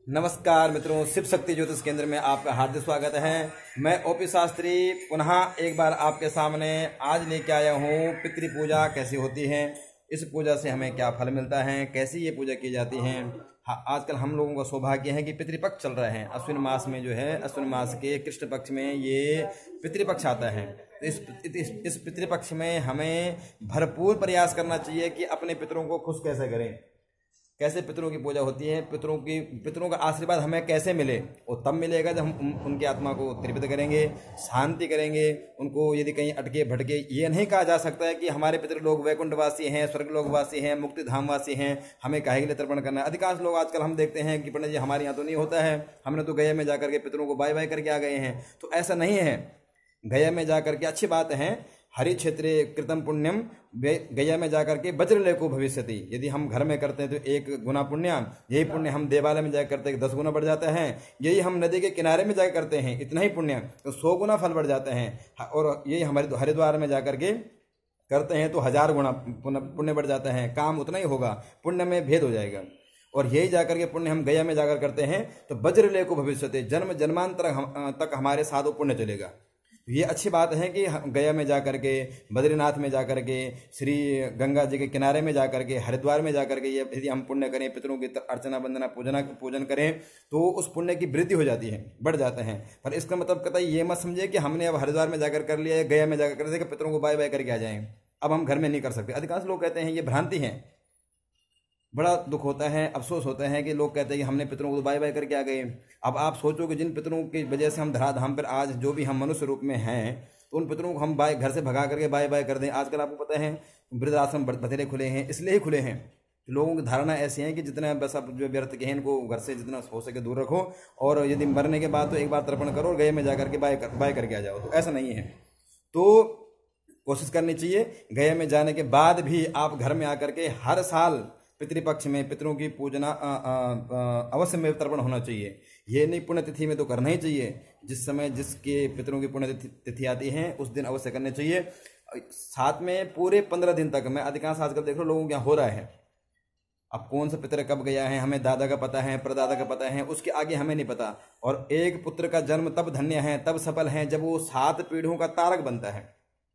नमस्कार मित्रों, शिव शक्ति ज्योतिष केंद्र में आपका हार्दिक स्वागत है। मैं ओपी शास्त्री पुनः एक बार आपके सामने आज लेके आया हूँ। पितृ पूजा कैसी होती है, इस पूजा से हमें क्या फल मिलता है, कैसी ये पूजा की जाती है। हाँ, आजकल हम लोगों का सौभाग्य है कि पितृपक्ष चल रहे हैं। अश्विन मास में जो है, अश्विन मास के कृष्ण पक्ष में ये पितृपक्ष आता है। तो इस पितृपक्ष में हमें भरपूर प्रयास करना चाहिए कि अपने पितरों को खुश कैसे करें, कैसे पितरों की पूजा होती है, पितरों का आशीर्वाद हमें कैसे मिले। और तब मिलेगा जब हम उनकी आत्मा को तृप्त करेंगे, शांति करेंगे। उनको यदि कहीं अटके भटके, ये नहीं कहा जा सकता है कि हमारे पितृ लोग वैकुंठवासी हैं, स्वर्गलोकवासी हैं, मुक्ति धामवासी हैं, हमें काहे के लिए तर्पण करना है। अधिकांश लोग आजकल हम देखते हैं कि पंडित जी हमारे यहाँ तो नहीं होता है, हमने तो गया में जाकर के पितरों को बाय बाय करके आ गए हैं। तो ऐसा नहीं है। गया में जाकर के अच्छी बात है, हरि क्षेत्रे कृतम पुण्यम, गया में जाकर के वज्रलेखो भविष्यति। यदि हम घर में करते हैं तो 1 गुना पुण्य, यही पुण्य हम देवालय में जाकर करते हैं 10 गुना बढ़ जाता है। यही हम नदी के किनारे में जाकर करते हैं इतना ही पुण्य तो 100 गुना फल बढ़ जाते हैं। और यही हमारे हरिद्वार में जाकर के करते हैं तो 1000 गुना पुण्य बढ़ जाता है। काम उतना ही होगा, पुण्य में भेद हो जाएगा। और यही जाकर के पुण्य हम गया में जाकर करते हैं तो वज्रलेखो भविष्यति, जन्म जन्मांतर तक हमारे साथ वो पुण्य चलेगा। ये अच्छी बात है कि गया में जाकर के, बद्रीनाथ में जाकर के, श्री गंगा जी के किनारे में जाकर के, हरिद्वार में जाकर के ये यदि हम पुण्य करें, पितरों की अर्चना वंदना पूजन करें तो उस पुण्य की वृद्धि हो जाती है, बढ़ जाते हैं। पर इसका मतलब कतई ये मत समझिए कि हमने अब हरिद्वार में जाकर कर लिया, गया में जाकर कर दिया कि पितरों को बाय बाय करके आ जाएं, अब हम घर में नहीं कर सकते। अधिकांश लोग कहते हैं, ये भ्रांति है। बड़ा दुख होता है, अफसोस होता है कि लोग कहते हैं कि हमने पितरों को बाय बाय करके आ गए। अब आप सोचो कि जिन पितरों की वजह से हम धराधाम पर आज जो भी हम मनुष्य रूप में हैं, तो उन पितरों को हम घर से भगा करके बाय बाय कर दें। आजकल आपको पता है वृद्धाश्रम बथेरे खुले हैं, इसलिए ही खुले हैं। लोगों की धारणा ऐसी है कि जितना बस आप जो व्यर्थ के हैं इनको घर से जितना हो सके दूर रखो, और यदि मरने के बाद तो एक बार तर्पण करो और गए में जाकर के बाय करके आ जाओ। तो ऐसा नहीं है। तो कोशिश करनी चाहिए, गए में जाने के बाद भी आप घर में आकर के हर साल पितृपक्ष में पितरों की पूजना अवश्य में तर्पण होना चाहिए। ये नहीं पुण्यतिथि में तो करना ही चाहिए, जिस समय जिसके पितरों की पुण्यतिथि आती है उस दिन अवश्य करने चाहिए। साथ में पूरे 15 दिन तक, मैं अधिकांश आजकल देख लो लोगों के यहाँ हो रहा है। अब कौन सा पितर कब गया है हमें दादा का पता है, परदादा का पता है, उसके आगे हमें नहीं पता। और एक पुत्र का जन्म तब धन्य है, तब सफल है जब वो 7 पीढ़ियों का तारक बनता है।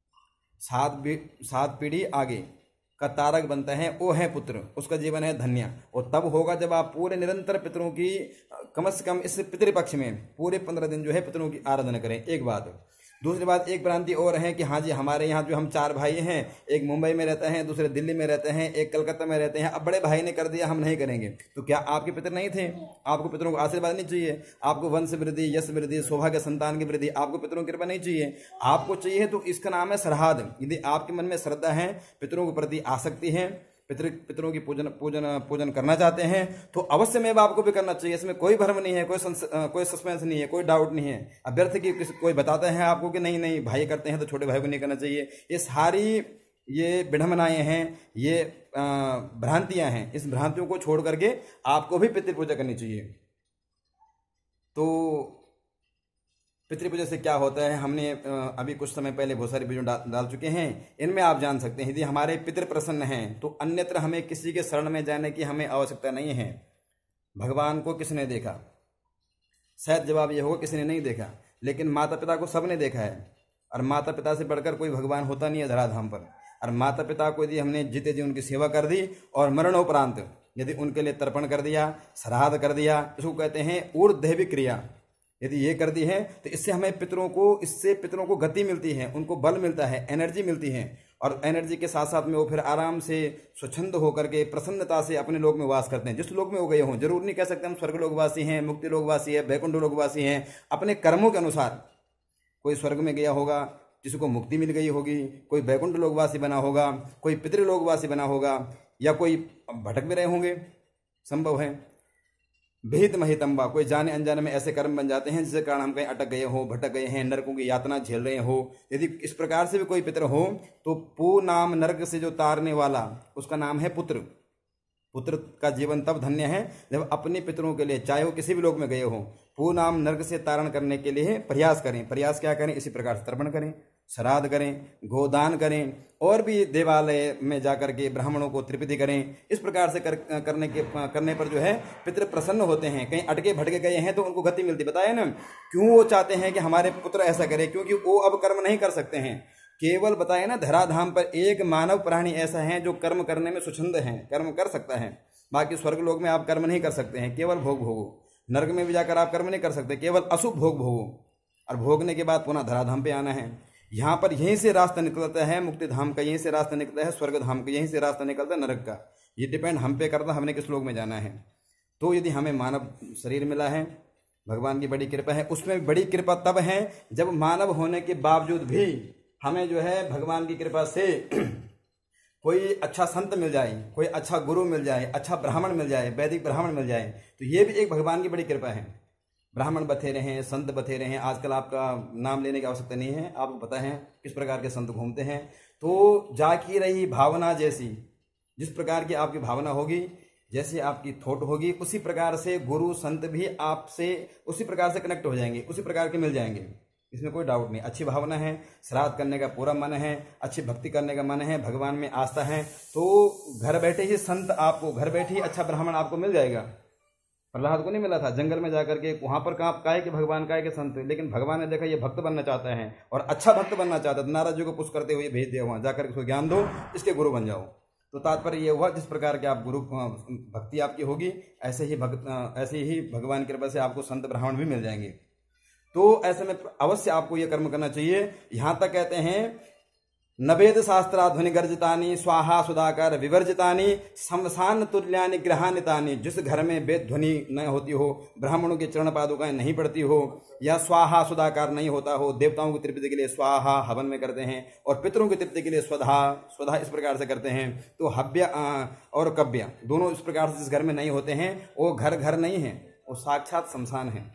7 पीढ़ी आगे का तारक बनता है, वो है पुत्र, उसका जीवन है धन्य। और तब होगा जब आप पूरे निरंतर पितरों की कम से कम इस पितृपक्ष में पूरे 15 दिन जो है पितरों की आराधना करें। एक बात। दूसरी बात, एक भ्रांति और है कि हाँ जी हमारे यहाँ जो हम 4 भाई हैं, एक मुंबई में रहते हैं, दूसरे दिल्ली में रहते हैं, एक कलकत्ता में रहते हैं, अब बड़े भाई ने कर दिया हम नहीं करेंगे। तो क्या आपके पितर नहीं थे? आपको पितरों को आशीर्वाद नहीं चाहिए? आपको वंश वृद्धि, यश वृद्धि, सौभाग्य, संतान की वृद्धि, आपको पितरों की कृपा नहीं चाहिए? आपको चाहिए तो इसका नाम है श्राद्ध। यदि आपके मन में श्रद्धा है, पितरों के प्रति आसक्ति है, पितरों की पूजन करना चाहते हैं तो अवश्य में आपको भी करना चाहिए। इसमें कोई भ्रम नहीं है, कोई सस्पेंस नहीं है, कोई डाउट नहीं है। अभ्यर्थ की कोई बताता है आपको कि नहीं भाई करते हैं तो छोटे भाई को नहीं करना चाहिए, ये सारी ये विडंबनाएं हैं, ये भ्रांतियां हैं। इस भ्रांतियों को छोड़ करके आपको भी पितृ पूजा करनी चाहिए। तो पितृपूजा से क्या होता है, हमने अभी कुछ समय पहले बहुत सारे वीडियो डाल चुके हैं, इनमें आप जान सकते हैं। यदि हमारे पितृ प्रसन्न हैं तो अन्यत्र हमें किसी के शरण में जाने की हमें आवश्यकता नहीं है। भगवान को किसने देखा? शायद जवाब यह होगा किसी ने नहीं देखा, लेकिन माता पिता को सबने देखा है। और माता पिता से बढ़कर कोई भगवान होता नहीं है धराधाम पर। और माता पिता को यदि हमने जीते जी उनकी सेवा कर दी और मरणोपरांत यदि उनके लिए तर्पण कर दिया, श्राद्ध कर दिया, इसको कहते हैं ऊर्ध्वदैविक क्रिया। यदि ये कर दी है तो इससे हमें पितरों को गति मिलती है, उनको बल मिलता है, एनर्जी मिलती है। और एनर्जी के साथ साथ में वो फिर आराम से स्वच्छंद होकर के प्रसन्नता से अपने लोक में वास करते हैं, जिस लोक में वो गए हों। जरूर नहीं कह सकते हम स्वर्ग लोकवासी हैं, मुक्ति लोकवासी है, वैकुंठ लोकवासी हैं। अपने कर्मों के अनुसार कोई स्वर्ग में गया होगा, किसी को मुक्ति मिल गई होगी, कोई वैकुंठ लोकवासी बना होगा, कोई पितृलोकवासी बना होगा, या कोई भटक भी रहे होंगे, संभव है। विहित महितंबा, कोई जाने अनजाने में ऐसे कर्म बन जाते हैं जिसके कारण हम कहीं अटक गए हो, भटक गए हैं, नरकों की यातना झेल रहे हो। यदि इस प्रकार से भी कोई पितर हो तो पू नाम नरक से जो तारने वाला, उसका नाम है पुत्र। पुत्र का जीवन तब धन्य है जब अपने पितरों के लिए, चाहे वो किसी भी लोक में गए हो, पू नाम नरक से तारण करने के लिए प्रयास करें। प्रयास क्या करें? इसी प्रकार से तर्पण करें। श्राद्ध करें, गोदान करें और भी देवालय में जाकर के ब्राह्मणों को तृप्ति करें। इस प्रकार से करने पर जो है पितृ प्रसन्न होते हैं। कहीं अटके भटके गए हैं तो उनको गति मिलती। बताया ना क्यों वो चाहते हैं कि हमारे पुत्र ऐसा करें, क्योंकि वो अब कर्म नहीं कर सकते हैं। केवल बताया ना धराधाम पर एक मानव प्राणी ऐसा है जो कर्म करने में स्वच्छंद है, कर्म कर सकता है। बाकी स्वर्ग लोक में आप कर्म नहीं कर सकते हैं, केवल भोग भोगो। नरक में भी जाकर आप कर्म नहीं कर सकते, केवल अशुभ भोग भोगो और भोगने के बाद पुनः धराधाम पे आना है। यहाँ पर यहीं से रास्ता निकलता है मुक्ति धाम का, यहीं से रास्ता निकलता है स्वर्ग धाम का, यहीं से रास्ता निकलता है नरक का। ये डिपेंड हम पे करता है हमने किस लोक में जाना है। तो यदि हमें मानव शरीर मिला है, भगवान की बड़ी कृपा है। उसमें बड़ी कृपा तब है जब मानव होने के बावजूद भी हमें जो है भगवान की कृपा से कोई अच्छा संत मिल जाए, कोई अच्छा गुरु मिल जाए, अच्छा ब्राह्मण मिल जाए, वैदिक ब्राह्मण मिल जाए, तो ये भी एक भगवान की बड़ी कृपा है। ब्राह्मण बथेरे हैं, संत बथेरे हैं। आजकल आपका नाम लेने की आवश्यकता नहीं है, आपको पता है किस प्रकार के संत घूमते हैं। तो जाकी रही भावना जैसी, जिस प्रकार की आपकी भावना होगी, जैसे आपकी थॉट होगी, उसी प्रकार से गुरु संत भी आपसे उसी प्रकार से कनेक्ट हो जाएंगे, उसी प्रकार के मिल जाएंगे। इसमें कोई डाउट नहीं। अच्छी भावना है, श्राद्ध करने का पूरा मन है, अच्छी भक्ति करने का मन है, भगवान में आस्था है, तो घर बैठे ही संत आपको, घर बैठे ही अच्छा ब्राह्मण आपको मिल जाएगा। प्रहलाद को नहीं मिला था, जंगल में जाकर के वहां पर काय के भगवान काय के संत, लेकिन भगवान ने देखा ये भक्त बनना चाहता है और अच्छा भक्त बनना चाहता है, तो नारद जी को पुश करते हुए भेज दिया वहां जाकर इसको ज्ञान दो, इसके गुरु बन जाओ। तो तात्पर्य ये हुआ जिस प्रकार के आप गुरु भक्ति आपकी होगी ऐसे ही भगवान की कृपा से आपको संत ब्राह्मण भी मिल जाएंगे। तो ऐसे में अवश्य आपको यह कर्म करना चाहिए। यहां तक कहते हैं नवेद शास्त्राध्वनि गर्जितानि स्वाहा सुधाकर विवर्जितानि शमशान तुल्यानि ग्रहानितानि। जिस घर में वेद ध्वनि न होती हो, ब्राह्मणों के चरण पादुकाएं नहीं पड़ती हो, या स्वाहा सुधाकार नहीं होता हो, देवताओं की तृप्ति के लिए स्वाहा हवन में करते हैं और पितरों की तृप्ति के लिए स्वधा इस प्रकार से करते हैं। तो हव्य और कव्य दोनों इस प्रकार से जिस घर में नहीं होते हैं वो घर नहीं है, वो साक्षात शमशान है।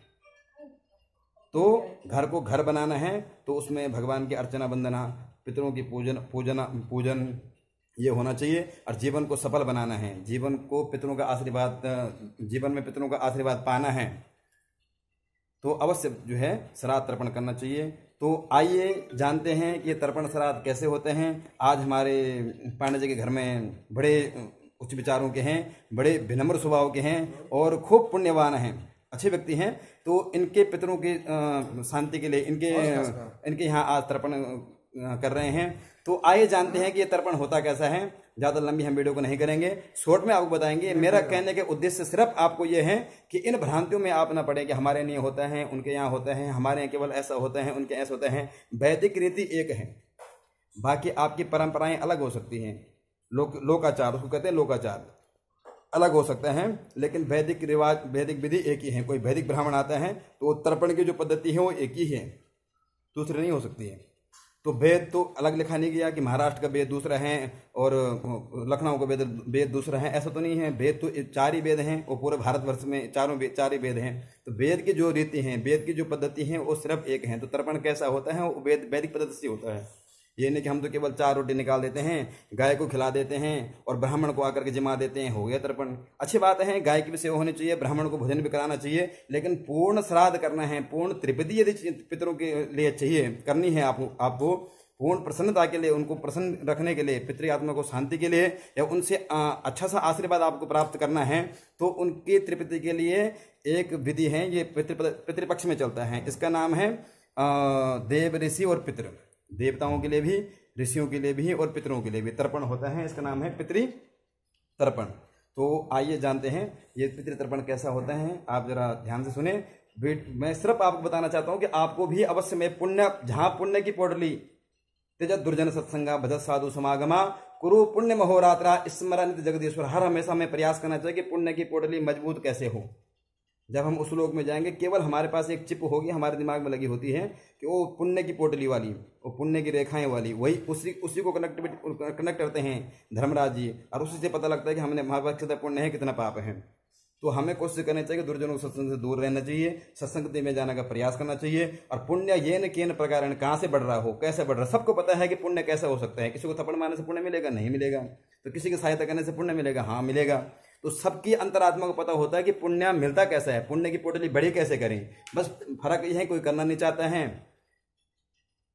तो घर को घर बनाना है तो उसमें भगवान की अर्चना वंदना, पितरों की पूजन ये होना चाहिए और जीवन को सफल बनाना है। जीवन को पितरों का आशीर्वाद, जीवन में पितरों का आशीर्वाद पाना है तो अवश्य जो है श्राद्ध तर्पण करना चाहिए। तो आइए जानते हैं कि ये तर्पण श्राद्ध कैसे होते हैं। आज हमारे पांडे जी के घर में बड़े उच्च विचारों के हैं, बड़े विनम्र स्वभाव के हैं और खूब पुण्यवान हैं, अच्छे व्यक्ति हैं। तो इनके पितरों की शांति के लिए इनके यहाँ आज तर्पण कर रहे हैं। तो आइए जानते हैं कि ये तर्पण होता कैसा है। ज़्यादा लंबी हम वीडियो को नहीं करेंगे, शॉर्ट में आपको बताएंगे। मेरा कहने के उद्देश्य सिर्फ आपको ये है कि इन भ्रांतियों में आप ना पड़े कि हमारे यहाँ होता है, उनके यहाँ होता है, हमारे यहाँ केवल ऐसा होता है, उनके ऐसा होता है। वैदिक रीति एक है, बाकी आपकी परंपराएं अलग हो सकती हैं। लोकाचार उसको कहते हैं, लोकाचार अलग हो सकता है, लेकिन वैदिक रिवाज, वैदिक विधि एक ही है। कोई वैदिक ब्राह्मण आता है तो तर्पण की जो पद्धति है वो एक ही है, दूसरी नहीं हो सकती है। तो वेद तो अलग लिखा नहीं गया कि महाराष्ट्र का वेद दूसरा है और लखनऊ का वेद दूसरा है, ऐसा तो नहीं है। वेद तो 4 ही वेद हैं और पूरे भारतवर्ष में 4 ही वेद हैं। तो वेद की जो रीति हैं, वेद की जो पद्धति है वो सिर्फ एक है। तो तर्पण कैसा होता है वो वैदिक पद्धति से होता है। ये नहीं कि हम तो केवल 4 रोटी निकाल देते हैं, गाय को खिला देते हैं और ब्राह्मण को आकर के जिमा देते हैं, हो गया तर्पण। अच्छी बात है, गाय की भी सेवा होनी चाहिए, ब्राह्मण को भोजन भी कराना चाहिए, लेकिन पूर्ण श्राद्ध करना है, पूर्ण त्रिपदी यदि पितरों के लिए चाहिए करनी है आपको पूर्ण प्रसन्नता के लिए, उनको प्रसन्न रखने के लिए, पितृ आत्मा को शांति के लिए, या उनसे अच्छा सा आशीर्वाद आपको प्राप्त करना है, तो उनकी तृप्ति के लिए एक विधि है। ये पितृपक्ष में चलता है। इसका नाम है देव ऋषि और पितृ। देवताओं के लिए भी, ऋषियों के लिए भी और पितरों के लिए भी तर्पण होता है। इसका नाम है पितृ तर्पण। तो आइए जानते हैं ये पितृ तर्पण कैसा होता है। आप जरा ध्यान से सुने। मैं सिर्फ आपको बताना चाहता हूं कि आपको भी अवश्य में पुण्य, जहां पुण्य की पोटली तेज दुर्जन सत्संगा भजत साधु समागमा कुरु पुण्य महोरात्रा स्मरण जगदीश्वर, हर हमेशा में प्रयास करना चाहिए कि पुण्य की पोटली मजबूत कैसे हो। जब हम उस लोक में जाएंगे केवल हमारे पास एक चिप होगी, हमारे दिमाग में लगी होती है कि वो पुण्य की पोटली वाली, वो पुण्य की रेखाएं वाली, वही उसी को कनेक्ट करते हैं धर्मराज जी, और उसी से पता लगता है कि हमने हमारे पास कितना पुण्य है, कितना पाप है। तो हमें कोशिश करनी चाहिए कि दुर्जनों के सत्संग से दूर रहना चाहिए, सत्संगति में जाने का प्रयास करना चाहिए। और पुण्य ये न केन प्रकार कहाँ से बढ़ रहा हो, कैसे बढ़ रहा है, सबको पता है कि पुण्य कैसे हो सकता है। किसी को थप्पड़ मारने से पुण्य मिलेगा? नहीं मिलेगा। तो किसी की सहायता करने से पुण्य मिलेगा? हाँ मिलेगा। तो सबकी अंतरात्मा को पता होता है कि पुण्य मिलता कैसा है, पुण्य की पोटली बड़ी कैसे करें। बस फर्क ये है कोई करना नहीं चाहता है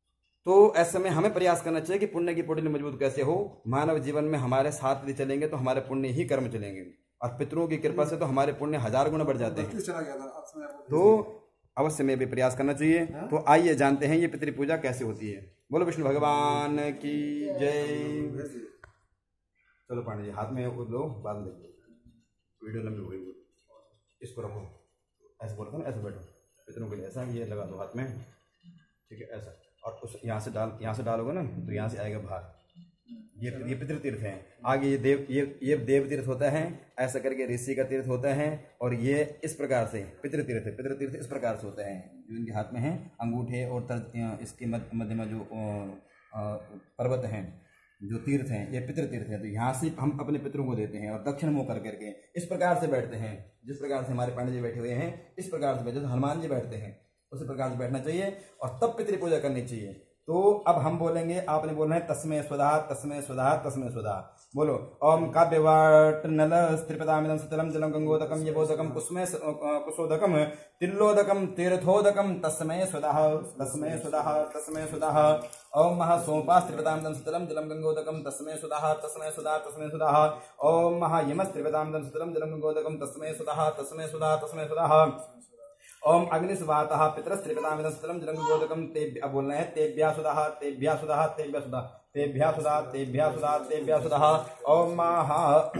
तो ऐसे में हमें प्रयास करना चाहिए कि पुण्य की पुण्य मजबूत कैसे हो। मानव जीवन में हमारे साथ यदि चलेंगे तो हमारे पुण्य ही कर्म चलेंगे, और पितरों की कृपा से तो हमारे पुण्य 1000 गुना बढ़ जाते हैं। तो अवश्य में भी प्रयास करना चाहिए। तो आइए जानते हैं ये पितृ पूजा कैसे होती है। बोलो विष्णु भगवान की जय। चलो पांडे जी हाथ में लो, बाद में वीडियो लंबी हो गई, इसको रखो, ऐसे बोलते ना, ऐसे बैठो पितरों के लिए, ऐसा ये लगा दो हाथ में, ठीक है ऐसा, और उस यहाँ से डालोगे ना तो यहाँ से आएगा बाहर। ये पितृ तीर्थ हैं। आगे ये देव तीर्थ होता है, ऐसा करके ऋषि का तीर्थ होता है, और ये इस प्रकार से पितृ तीर्थ इस प्रकार से होते हैं जो इनके हाथ में है। अंगूठे और इसके मध्य में जो पर्वत हैं, जो तीर्थ हैं, ये पितृ तीर्थ है। तो यहाँ से हम अपने पितरों को देते हैं और दक्षिण मुँह कर करके इस प्रकार से बैठते हैं, जिस प्रकार से हमारे पांडे जी बैठे हुए हैं इस प्रकार से बैठे, जैसे हनुमान जी बैठते हैं उसी प्रकार से बैठना चाहिए, और तब पितृ पूजा करनी चाहिए। तो अब हम बोलेंगे, आपने बोलना है तस्मै स्वधा तस्मै स्वधा तस्मै स्वधा। बोलो ओम काव्यवाट नल स्त्रिपदामिदं सतलम जलम गंगोदकम यबोदकम कुशोदकम तिल्लोदकम तीर्थोदकम तस्मै स्वधा तस्मै स्वधा तस्मै स्वधा। ओम महासोपा स्त्रिपदामिदं सतलम जलम गंगोदकम तस्मै स्वधा तस्मै स्वधा तस्मै स्वधा। ओम महायम स्त्रिपदामिदं सतलम जलम गंगोदकम तस्मै स्वधा तस्मै स्वधा तस्मै स्वधा। ओम अग्निस्वातः पितरस्त्रिपदामिदं सतलम जलं गंगोदकम तेभ्यः, बोलना है तेभ्यः सुधाः तेभ्यः सुधाः तेभ्यः सुधाः तेभ्यः सुधाः तेभ्यः सुधाः तेभ्यः सुधाः। ओम महा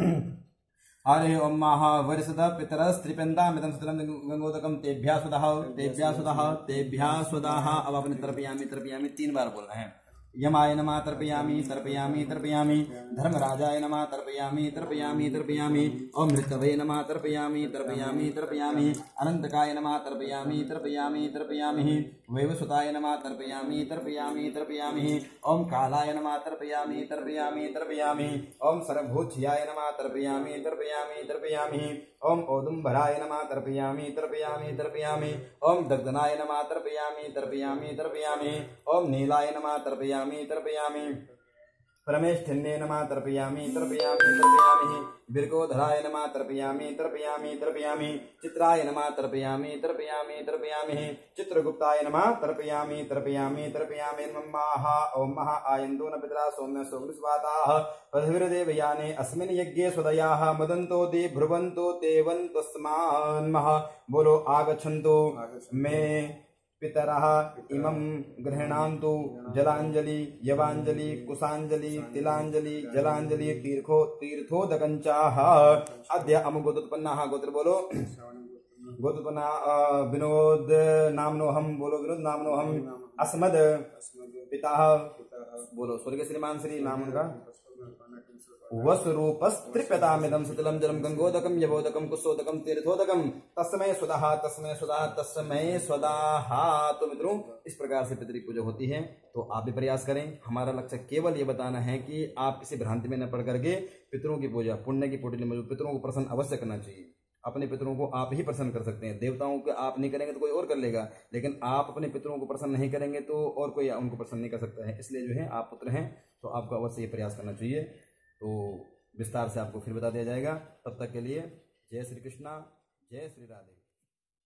हरे ओम महा वरिष्ठः पितरस्त्रिपदामिदं सतलम गंगोदकम तेभ्यः सुधाः तेभ्यः सुधाः तेभ्यः सुधाः। अब अपने तर्पयामि 3 बार बोलना है। यमाय नमः तर्पयामि तर्पयामि तर्पयामि। धर्मराजाय नमः तर्पयामि तर्पयामि तर्पयामि। ओम मृतवे नमः तर्पयामि तर्पयामि तर्पयामि। अनंतकाय नमः तर्पयामि तर्पयामि तर्पयामि। वैवस्वताय नमः तर्पयामि तर्पयामि तर्पयामि। ओम कालाय नमः तर्पयामि तर्पयामि तर्पयामि। ओम सर्वभूतयाय नमः तर्पयामि तर्पयामि तर्पयामि। ओम औदुम्बराय नमः तर्पयामि तर्पयामि तर्पयामि। ओम दग्धनाय नमः तर्पयामि तर्पयामि तर्पयामि। ओम नीलाय नमः तर्पयामि तर्पयामि। परमेष्ठिन्ये नमः तर्पयामि तर्पयामि तर्पयामि। बिर्कोधराय नमः तर्पयामि तर्पयामि तर्पयामि। चित्राय नमः तर्पयामि तर्पयामि तर्पयामि। चित्रगुप्ताय नमः तर्पयामि तर्पयामि तर्पयामि। ओम महा आयन्दो न पितरा सौम्य सौम्यस्वाताः पृथिवीर्देवयाने अस्मिन् यज्ञे स्वदयाः मदन्तो दे भ्रुवन्तो देवन्तस्मान्मः। बोलो आगच्छन्तु मे पितरः इमं गृह्णान्तु जलांजलि यवांजलि कुशांजलि तिलांजलि जलांजलि तीर्थोदकंचाः। अद्य अमुगोत्पन्नाः, गोत्र बोलो गोत्पन्ना विनोद नामनोहम, बोलो विनोद नामनोहम। अस्मद पिता, बोलो स्वर्गीय श्रीमान श्री, नाम उनका वस्वरूपस्त्रिपदामिदं सतलं जलं गंगोदकम यवोदकम कुशोदकम तीर्थोदकम तस्मै स्वधा तस्मै स्वधा तस्मै स्वधा। तो मित्रों इस प्रकार से पितृ पूजा होती है। तो आप भी प्रयास करें। हमारा लक्ष्य केवल ये बताना है कि आप किसी भ्रांति में न पड़ करके पितरों की पूजा, पुण्य की पुण्य मजबूत, पितरों को प्रसन्न अवश्य करना चाहिए। अपने पितरों को आप ही प्रसन्न कर सकते हैं। देवताओं को आप नहीं करेंगे तो कोई और कर लेगा, लेकिन आप अपने पितरों को प्रसन्न नहीं करेंगे तो और कोई उनको प्रसन्न नहीं कर सकता है। इसलिए जो है आप पुत्र हैं तो आपको अवश्य ये प्रयास करना चाहिए। तो विस्तार से आपको फिर बता दिया जाएगा। तब तक के लिए जय श्री कृष्णा, जय श्री राधे।